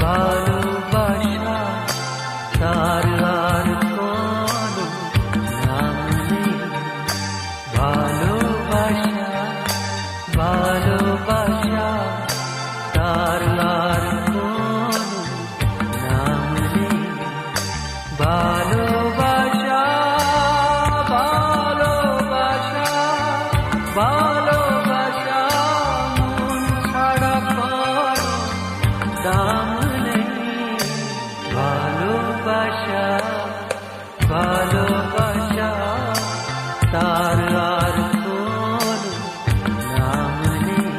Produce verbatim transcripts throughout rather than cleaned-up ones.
ভালোবাসা তার আর কোনো নাম নেই। ভালোবাসা ভালোবাসা তার আর কোনো নাম নেই। ভালোবাসা ভালোবাসা ভালোবাসা মন ছাড়া কোনো দাম নেই। ভালোবাসা ভালোবাসা তার আর কোনো নাম নেই।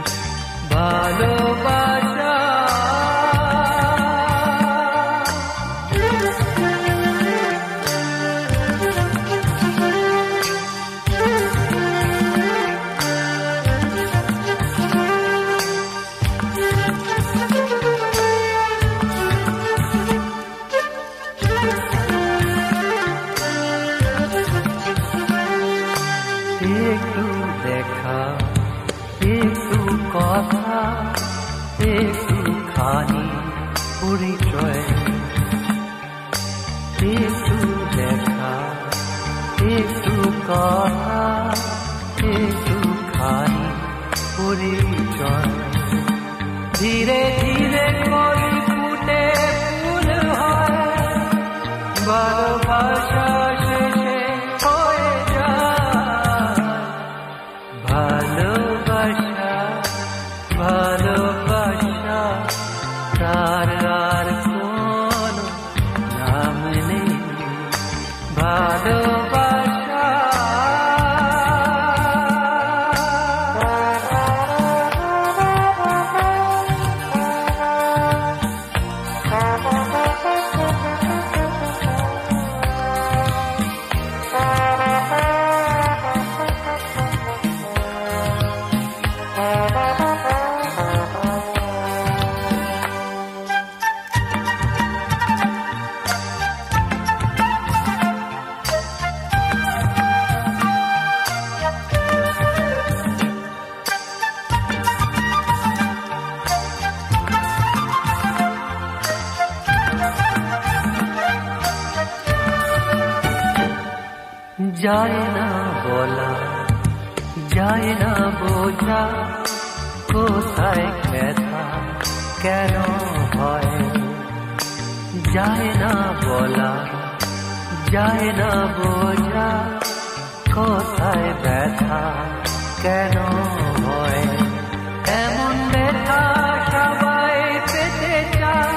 ভালোবাসা একটু দেখা একটু কথা একটু খানি পরিচয়। একটু দেখা একটু কথা একটু খানি পরিচয়। ধীরে ধীরে কলি ফুটে ফুল হয়, ভালোবাসা শেষে হয়ে যায়। ভালোবাসা ভালোবাসা তার আর কোনো নাম নেই। ভালোবাসা যায় না বলা যায় না বোঝা, কোথায় ব্যথা কেন হয়। যায় না বলা যায় না বোঝা, কোথায় ব্যথা কেন হয়। এমন ব্যথা সবাই পেতে চায়,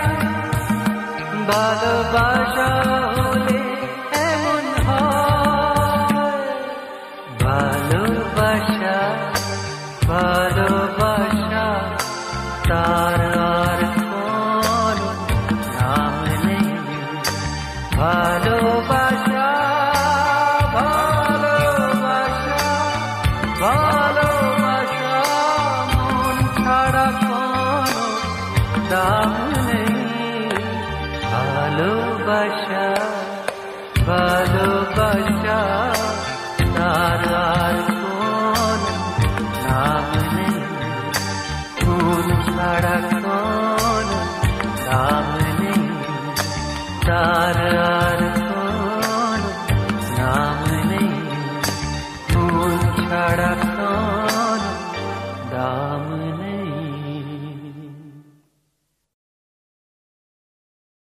ভালোবাসা হলে এমন হয়। ভালোবাসা ভালোবাসা তার আর কোনো নাম নেই। ভালোবাসা ভালোবাসা ভালোবাসা মন ছাড়া কোনো দাম নেই। ভালোবাসা